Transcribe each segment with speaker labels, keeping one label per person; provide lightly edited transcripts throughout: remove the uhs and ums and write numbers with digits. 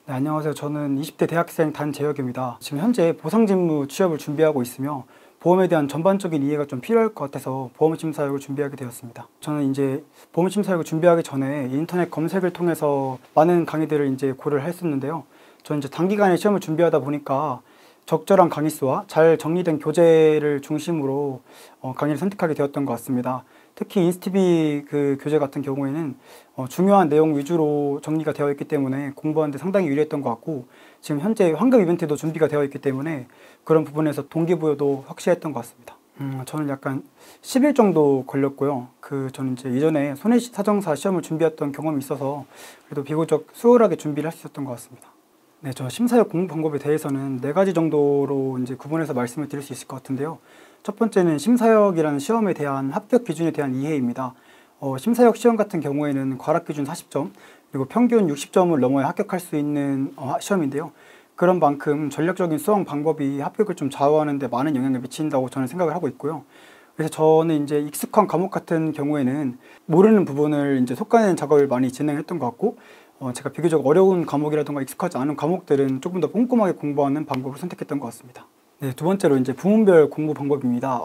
Speaker 1: 네, 안녕하세요. 저는 20대 대학생 단재혁입니다. 지금 현재 보상직무 취업을 준비하고 있으며 보험에 대한 전반적인 이해가 좀 필요할 것 같아서 보험심사역을 준비하게 되었습니다. 저는 이제 보험심사역을 준비하기 전에 인터넷 검색을 통해서 많은 강의들을 이제 고려를 했었는데요. 저는 이제 단기간에 시험을 준비하다 보니까 적절한 강의 수와 잘 정리된 교재를 중심으로 강의를 선택하게 되었던 것 같습니다. 특히 인스티비 그 교재 같은 경우에는 중요한 내용 위주로 정리가 되어 있기 때문에 공부하는 데 상당히 유리했던 것 같고, 지금 현재 환급 이벤트도 준비가 되어 있기 때문에 그런 부분에서 동기부여도 확실했던 것 같습니다. 저는 약간 10일 정도 걸렸고요. 저는 이제 이전에 손해사정사 시험을 준비했던 경험이 있어서 그래도 비교적 수월하게 준비를 할 수 있었던 것 같습니다. 네, 저 심사역 공부 방법에 대해서는 4가지 정도로 이제 구분해서 말씀을 드릴 수 있을 것 같은데요. 첫 번째는 심사역이라는 시험에 대한 합격 기준에 대한 이해입니다. 심사역 시험 같은 경우에는 과락 기준 40점, 그리고 평균 60점을 넘어야 합격할 수 있는 시험인데요. 그런 만큼 전략적인 수험 방법이 합격을 좀 좌우하는 데 많은 영향을 미친다고 저는 생각을 하고 있고요. 그래서 저는 이제 익숙한 과목 같은 경우에는 모르는 부분을 이제 속아내는 작업을 많이 진행했던 것 같고, 제가 비교적 어려운 과목이라든가 익숙하지 않은 과목들은 조금 더 꼼꼼하게 공부하는 방법을 선택했던 것 같습니다. 네, 두 번째로 이제 부문별 공부 방법입니다.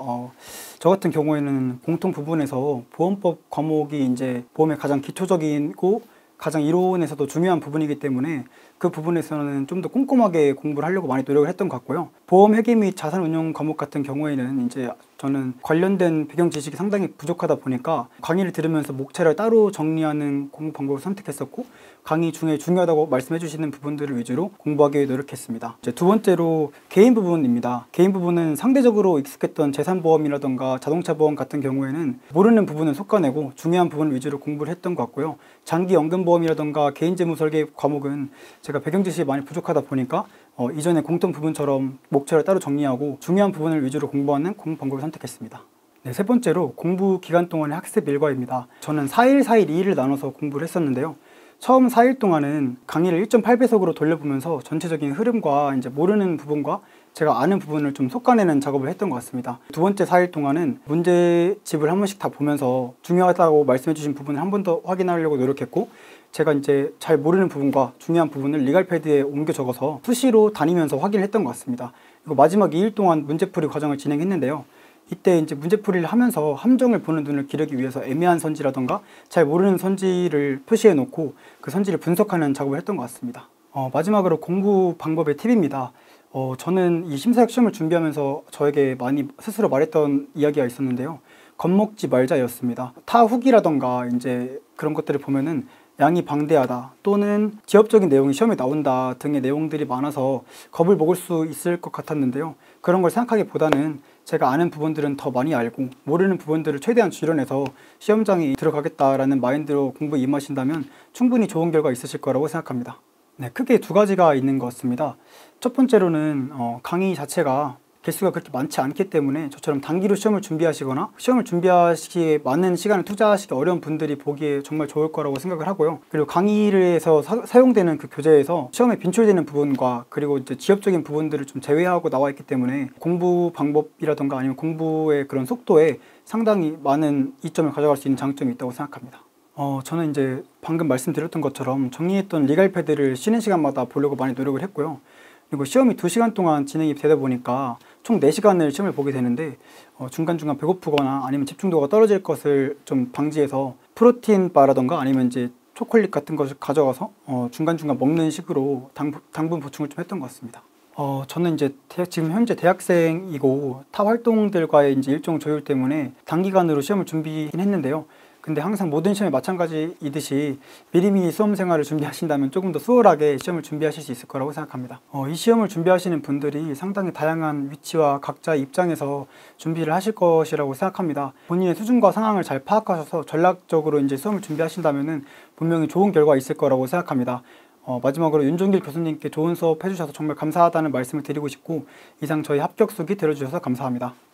Speaker 1: 저 같은 경우에는 공통 부분에서 보험법 과목이 이제 보험의 가장 기초적이고 가장 이론에서도 중요한 부분이기 때문에 그 부분에서는 좀 더 꼼꼼하게 공부를 하려고 많이 노력을 했던 것 같고요. 보험 회계 및 자산운용 과목 같은 경우에는 이제 저는 관련된 배경 지식이 상당히 부족하다 보니까 강의를 들으면서 목차를 따로 정리하는 공부 방법을 선택했었고, 강의 중에 중요하다고 말씀해 주시는 부분들을 위주로 공부하기 노력했습니다. 이제 두 번째로 개인 부분입니다. 개인 부분은 상대적으로 익숙했던 재산보험이라던가 자동차 보험 같은 경우에는 모르는 부분은 속아내고 중요한 부분을 위주로 공부를 했던 것 같고요. 장기연금보험이라던가 개인재무설계 과목은 제가 배경 지식이 많이 부족하다 보니까 이전에 공통 부분처럼 목차를 따로 정리하고 중요한 부분을 위주로 공부하는 공부 방법을 선택했습니다. 네, 세 번째로 공부 기간 동안의 학습 일과입니다. 저는 4일, 4일, 2일을 나눠서 공부를 했었는데요. 처음 4일 동안은 강의를 1.8배속으로 돌려보면서 전체적인 흐름과 이제 모르는 부분과 제가 아는 부분을 좀 솎아내는 작업을 했던 것 같습니다. 두 번째 4일 동안은 문제집을 한 번씩 다 보면서 중요하다고 말씀해 주신 부분을 한 번 더 확인하려고 노력했고, 제가 이제 잘 모르는 부분과 중요한 부분을 리갈패드에 옮겨 적어서 수시로 다니면서 확인을 했던 것 같습니다. 그리고 마지막 2일 동안 문제풀이 과정을 진행했는데요. 이때 이제 문제풀이를 하면서 함정을 보는 눈을 기르기 위해서 애매한 선지라던가 잘 모르는 선지를 표시해 놓고 그 선지를 분석하는 작업을 했던 것 같습니다. 마지막으로 공부 방법의 팁입니다. 저는 이 심사역 시험을 준비하면서 저에게 많이 스스로 말했던 이야기가 있었는데요. 겁먹지 말자였습니다. 타 후기라던가 이제 그런 것들을 보면은 양이 방대하다 또는 지엽적인 내용이 시험에 나온다 등의 내용들이 많아서 겁을 먹을 수 있을 것 같았는데요. 그런 걸 생각하기보다는 제가 아는 부분들은 더 많이 알고 모르는 부분들을 최대한 줄여내서 시험장에 들어가겠다라는 마인드로 공부에 임하신다면 충분히 좋은 결과 있으실 거라고 생각합니다. 네, 크게 두 가지가 있는 것 같습니다. 첫 번째로는 강의 자체가 개수가 그렇게 많지 않기 때문에 저처럼 단기로 시험을 준비하시거나 시험을 준비하시기에 많은 시간을 투자하시기 어려운 분들이 보기에 정말 좋을 거라고 생각을 하고요. 그리고 강의를 해서 사용되는 그 교재에서 시험에 빈출되는 부분과 그리고 이제 지엽적인 부분들을 좀 제외하고 나와 있기 때문에 공부 방법이라던가 아니면 공부의 그런 속도에 상당히 많은 이점을 가져갈 수 있는 장점이 있다고 생각합니다. 저는 이제 방금 말씀드렸던 것처럼 정리했던 리갈패드를 쉬는 시간마다 보려고 많이 노력을 했고요. 그리고 시험이 2시간 동안 진행이 되다 보니까 총 4시간을 시험을 보게 되는데 중간중간 배고프거나 아니면 집중도가 떨어질 것을 좀 방지해서 프로틴 바라던가 아니면 이제 초콜릿 같은 것을 가져가서 중간중간 먹는 식으로 당분 보충을 좀 했던 것 같습니다. 저는 이제 지금 현재 대학생이고 타 활동들과의 이제 일정 조율 때문에 단기간으로 시험을 준비긴 했는데요. 근데 항상 모든 시험이 마찬가지이듯이 미리미리 수험 생활을 준비하신다면 조금 더 수월하게 시험을 준비하실 수 있을 거라고 생각합니다. 이 시험을 준비하시는 분들이 상당히 다양한 위치와 각자의 입장에서 준비를 하실 것이라고 생각합니다. 본인의 수준과 상황을 잘 파악하셔서 전략적으로 이제 시험을 준비하신다면 분명히 좋은 결과가 있을 거라고 생각합니다. 마지막으로 윤종길 교수님께 좋은 수업 해주셔서 정말 감사하다는 말씀을 드리고 싶고, 이상 저희 합격수기 들어주셔서 감사합니다.